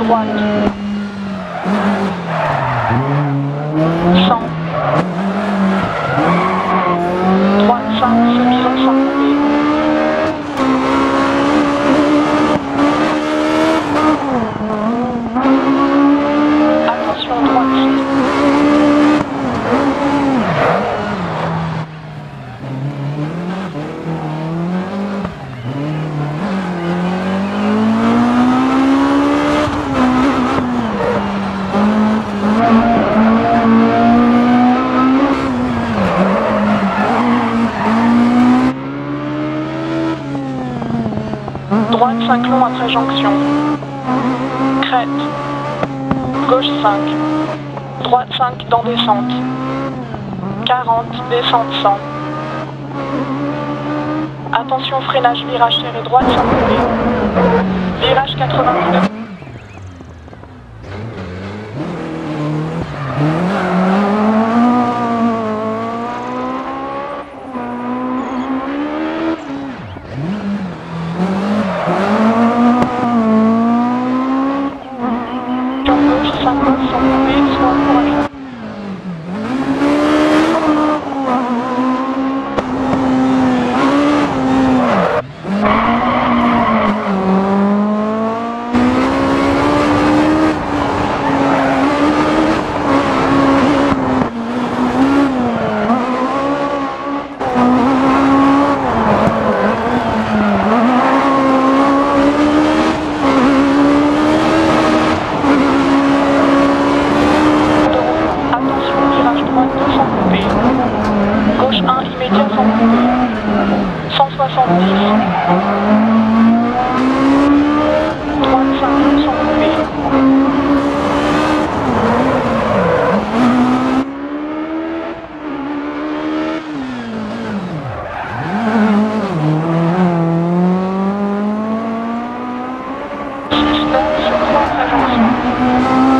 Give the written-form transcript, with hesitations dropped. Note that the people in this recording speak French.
droite. 100. Droite 5, semi-long sans couper. Attention, droite 6. Droite 5 long après jonction. Crête. Gauche 5. Droite 5 dans descente. 40, descente 100. Attention, freinage, virage serré droite sans couper. Virage 89. Gauche 1, immédiat sans couper. 170. Droite 5 sans couper. Sur 3 après jonction.